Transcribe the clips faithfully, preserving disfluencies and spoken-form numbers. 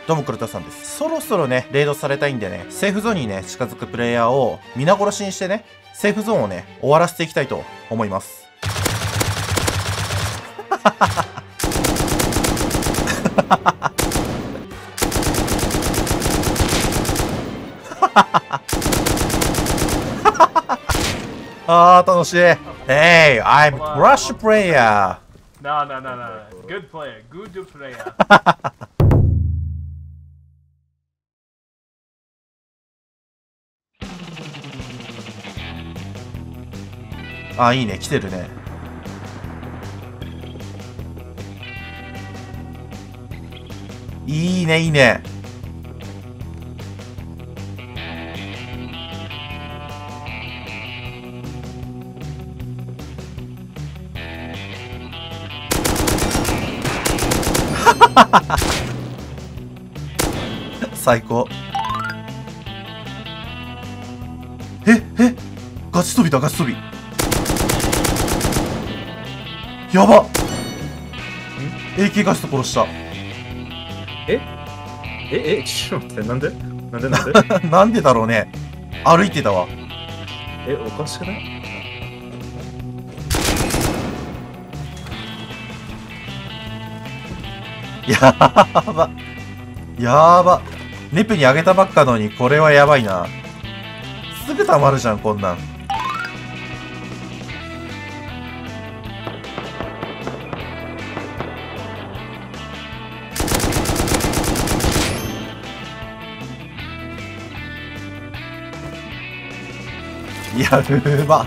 どうも、黒田さんです。そろそろね、レイドされたいんでね、セーフゾーンにね、近づくプレイヤーを皆殺しにしてね、セーフゾーンをね、終わらせていきたいと思います。あー、楽しい。Hey, I'm Rush Player. No, no, no, no. Good player. Good player. あ、いいね、来てるね。いいね、いいね。最高。え、え、ガチ飛びだ、ガチ飛び。やばっ。 エーケー ガスト殺した。 えええちょっと待って、なんでなんでなんでなんでだろうね。歩いてたわ。 え、おかしくない？ やば。やば。ネプにあげたばっかのに、これはやばいな。すぐ溜まるじゃん、こんなん。やるば。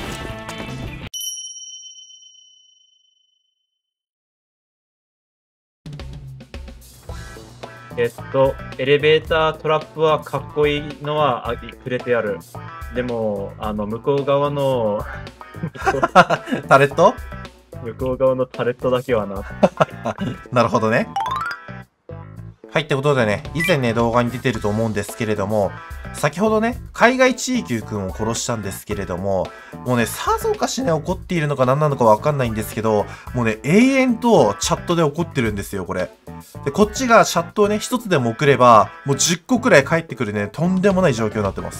えっと、エレベータートラップはかっこいいのはあくれてある。でも、あの、向こう側のタレット向こう側のタレットだけはな。 なるほどね。はい、ってことでね、以前ね、動画に出てると思うんですけれども、先ほどね、海外地域くんを殺したんですけれども、もうね、さぞかしね、怒っているのか何なのかわかんないんですけど、もうね、永遠とチャットで怒ってるんですよ、これ。で、こっちがチャットをね、一つでも送れば、もうじゅっこくらい返ってくるね、とんでもない状況になってます。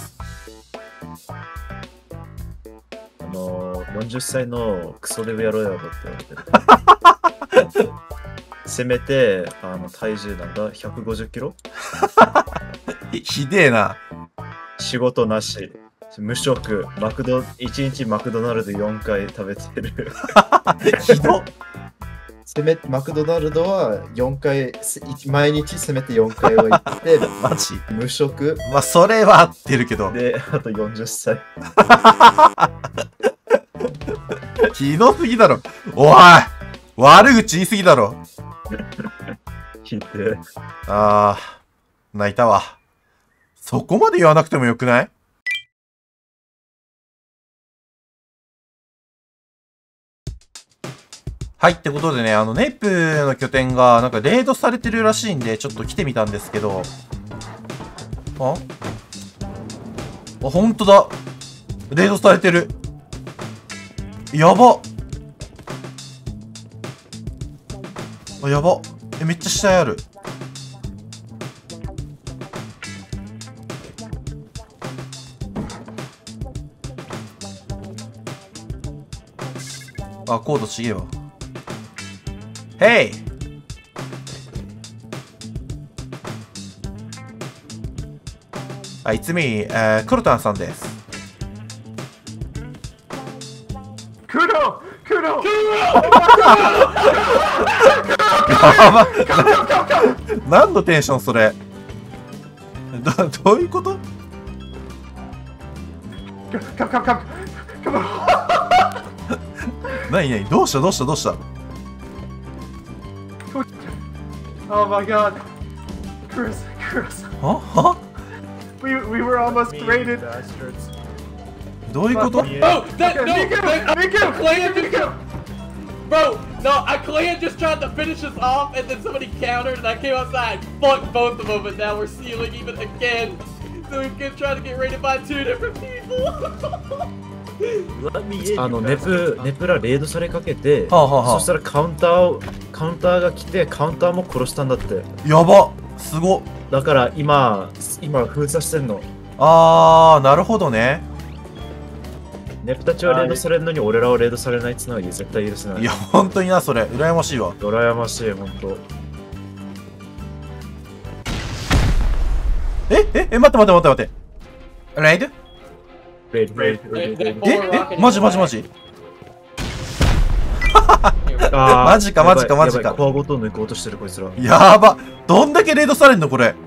あのー、よんじゅっさいのクソデブ野郎やろって言われてる。せめて、あの、体重なんだ、ひゃくごじゅっキロひでえな。 仕事なし、無職、マクド、いちにちマクドナルドよんかい食べてる。 ひど。 せめマクドナルドはよんかい、毎日せめてよんかいは行って、 マジ無職。 まあ、それは合ってるけど。 で、あとよんじゅっさい。 ひどすぎだろ。おい、悪口言いすぎだろ。 聞いて。 あー、泣いたわ。そこまで言わなくてもよくない？はい、ってことでね、あの、ネイプの拠点が、なんか、レイドされてるらしいんで、ちょっと来てみたんですけど。ああ、ほんとだ。レイドされてる。やば。あ、やば。え、めっちゃ下にある。あ、コードちげえわ。ヘイ！あ、いつみ、えー、クロタンさんです。 クロクロやば。何のテンションそれ。ど、どういうこと？ カカカカなになに、どうしたどうしたどうした？ Oh my god. Chris, Chris. はは We, we were almost raided. どういうこと？ Oh, that, no, Nico, that, Nico, Clan just, Nico. bro, no, a Clan just tried to finish us off, and then somebody countered, and I came outside, fucked both of them, and now we're sealing even again. So we can try to get raided by two different people. あのネプネプラレイドされかけて、 はあはあはあ、 そしたらカウンターをカウンターが来てカウンターも殺したんだって。 やば。 すごっ。 だから今、今封鎖してんの。 あー、なるほどね。 ネプタチはレードされるのに俺らはレードされないっつうのは絶対許せない。 いや、本当にな、それ。羨ましいわ。 羨ましい、ほんと。 えええ、待って待って待って待って。レイドレイド、レイド、レイド、レイド。 ええマジマジマジあーマジかマジかマジかやばいやばいコアごと抜こうとしてるこいつら。 やば。どんだけレイドされんのこれ。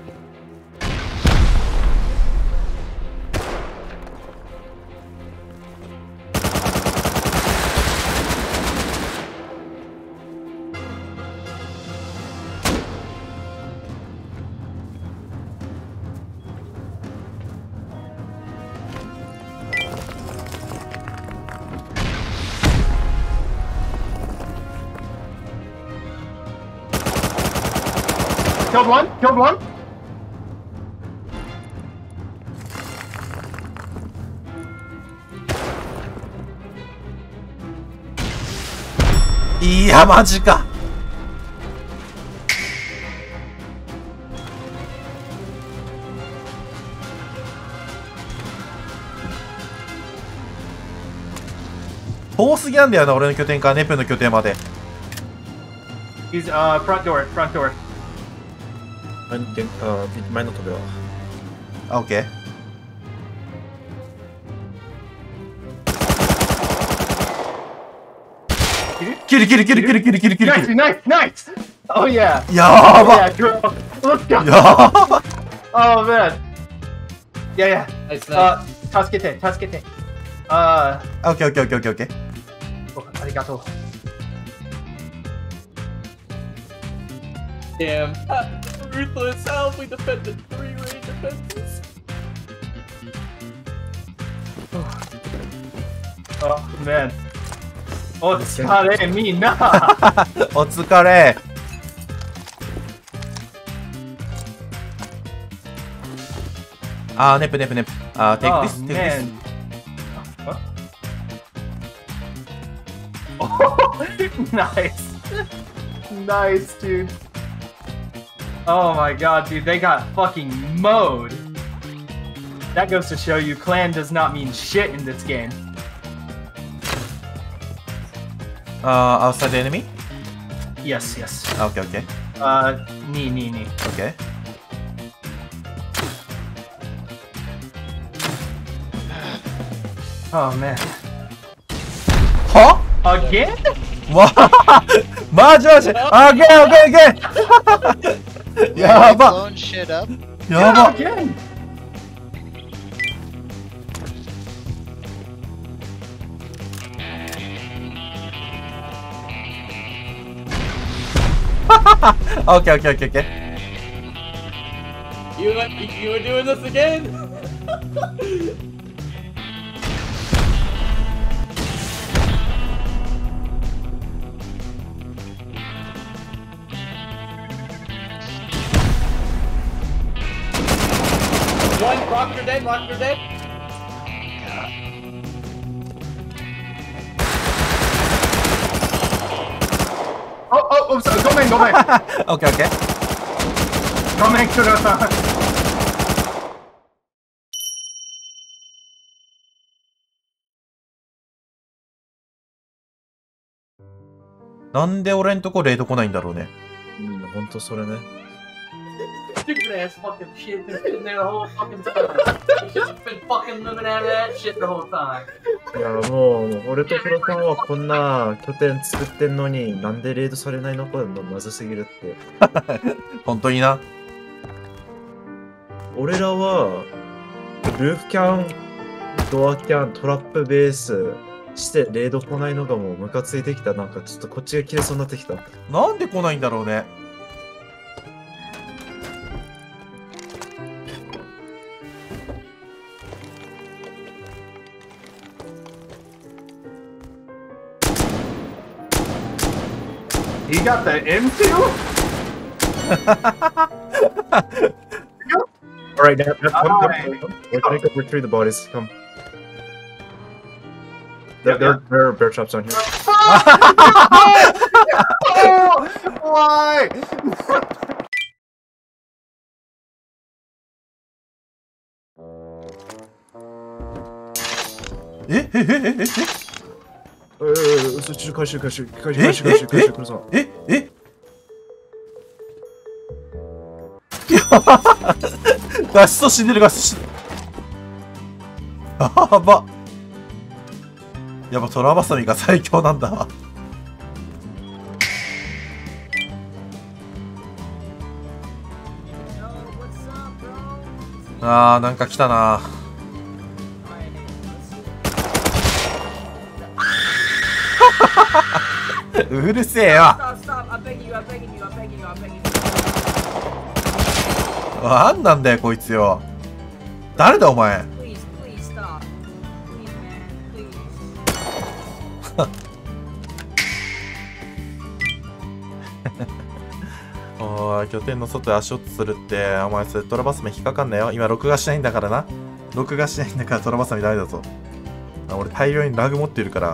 Killed one. Killed one. いや、マジか。遠すぎなんだよな、俺の拠点からネプの拠点まで。 He's uh front door. Front door. 前の点あー前の扉。 あ、オッケー。キルキルキルキルキルキルキルキ Nice, ル。 nice, nice. Oh yeah. やば。 Yeah, girl. Let's go. やば。 Oh man. Yeah, yeah. Nice, Uh, nice. 助けて、助けて。あオッケーオッケーオッケーオッケーオッケー。 ー、ありがとう。 Damn. Ruthless. How we defended three raid defenses. Oh man. お疲れみんな。 お疲れ。あー、ネプネプネプ。あー、take Oh this, take this. man. Oh, nice. Nice, dude. Oh my god, dude, they got fucking mowed. That goes to show you clan does not mean shit in this game. Uh, outside the enemy? Yes, yes. Okay, okay, Uh, knee, knee, knee. okay. Oh man. は Again? わマジマジあげーあげーあげーやば Blowing shit up. やば Again? Okay, okay, okay, okay. You you were doing this again? One, Rocker dead, Rocker dead. Oh, oh, oh, sorry. Go man, go man. Okay, okay. Go man, Kudo-san. なんで俺んとこレイド来ないんだろうね。 うん、ほんとそれね。 Stupid ass fucking shit that's been there the whole fucking time. You should have been fucking living out of that shit the whole time. いやもう、俺とフロさんはこんな拠点作ってんのになんでレイドされないのかまずすぎるって。 本当にな。 俺らは、ルーフキャン、ドアキャン、トラップベースしてレイド来ないのがもうムカついてきた。なんかちょっとこっちが切れそうになってきた。 なんで来ないんだろうね。 He got the M two? Alright, now, now come, come, Alright. come. We're gonna go retrieve the bodies. Come. There, Yep, there, yep. there are bear traps on here. Oh, why? ええええええー、そっち回収回収回収回収回収回収ください。 ええガスト死んでるガスト死んでる。やば。やっぱトラバサミが最強なんだわ。あーなんか来たな。うるせえよ。なんなんだよこいつよ。誰だお前。おい、拠点の外で足音するって、お前それトラバサミ引っかかんなよ。今録画しないんだからな。録画しないんだからトラバサミダメだぞ。俺大量にラグ持ってるから。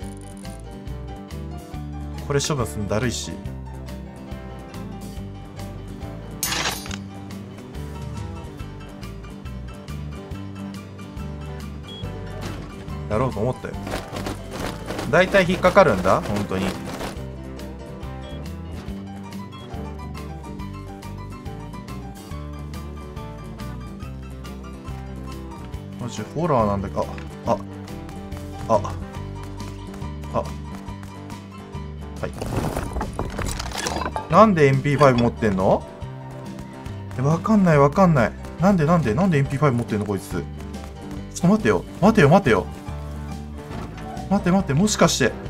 これ処分するのだるいし。やろうと思ったよ。だいたい引っかかるんだ本当に。マジホラーなんだか。ああああはい。なんで エムピーファイブ 持ってんの？え、わかんないわかんない。なんでなんでなんで エムピーファイブ 持ってんのこいつ。ちょっと待てよ待てよ待てよ待って待って、もしかして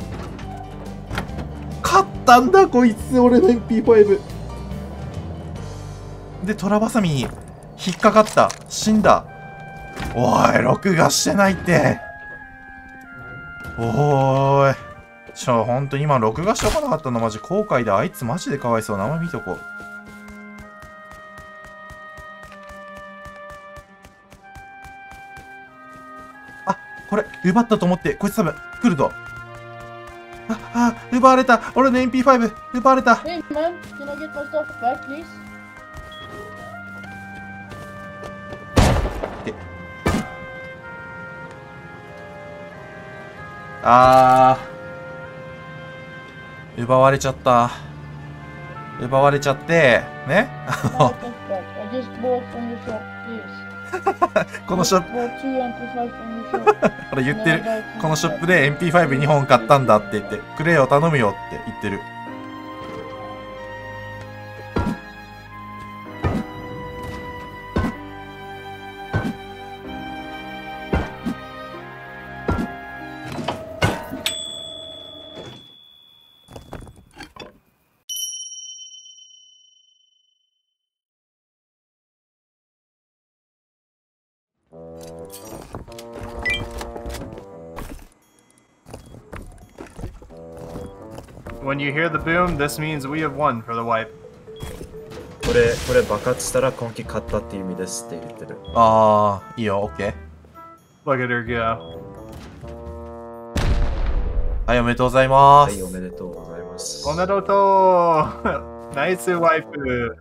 勝ったんだこいつ、俺の エムピーファイブ でトラバサミに引っかかった。死んだ。おい録画してないって。おーいちょほんと今録画しとかなかったのマジ後悔だ。あいつマジでかわいそう。名前見とこう。あ、これ奪ったと思って、こいつ多分来ると。あ、あ、奪われた。俺の エムピーファイブ 奪われた。 Hey man, can I get my stuff back, please? あー奪われちゃった。奪われちゃってね。 My stuff back. I just bought from your shop, please. このショップ Bought two M P five from your shop. これ言ってる。このショップで エムピーファイブにほん買ったんだって言って、くれよ頼むよって言ってる。 When you hear the boom, this means we have won for the wipe. これ、これ爆発したら今季勝ったっていう意味ですって言ってる。 あーいいよ。 OK。 Look at her go. はい、おめでとうございまはい、 す。 おめでとうございます。 おめでとう。ナイスワイプ。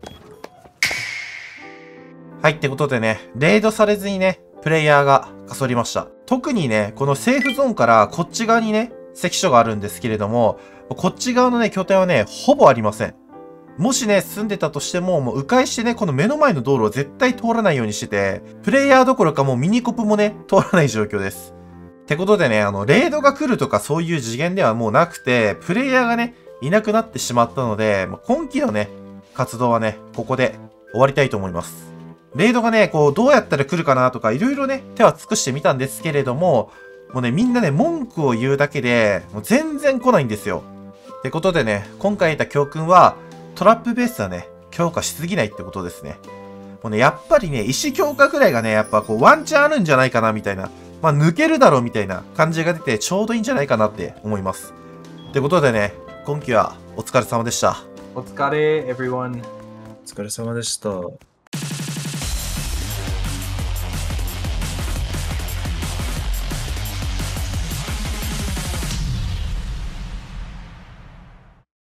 はい、ってことでね、レイドされずにね、プレイヤーがかそりました。特にね、このセーフゾーンからこっち側にね、関所があるんですけれども、こっち側のね、拠点はね、ほぼありません。もしね、住んでたとしても、もう迂回してね、この目の前の道路を絶対通らないようにしてて、プレイヤーどころかもうミニコップもね、通らない状況です。ってことでね、あの、レイドが来るとかそういう次元ではもうなくて、プレイヤーがね、いなくなってしまったので、今期のね、活動はね、ここで終わりたいと思います。レイドがね、こう、どうやったら来るかなとか、いろいろね、手は尽くしてみたんですけれども、もうね、みんなね、文句を言うだけで、もう全然来ないんですよ。ってことでね、今回得た教訓は、トラップベースはね、強化しすぎないってことですね。もうね、やっぱりね、石強化くらいがね、やっぱこう、ワンチャンあるんじゃないかな、みたいな。まあ、抜けるだろう、みたいな感じが出て、ちょうどいいんじゃないかなって思います。ってことでね、今期はお疲れ様でした。 お疲れ、everyone. お疲れ様でした。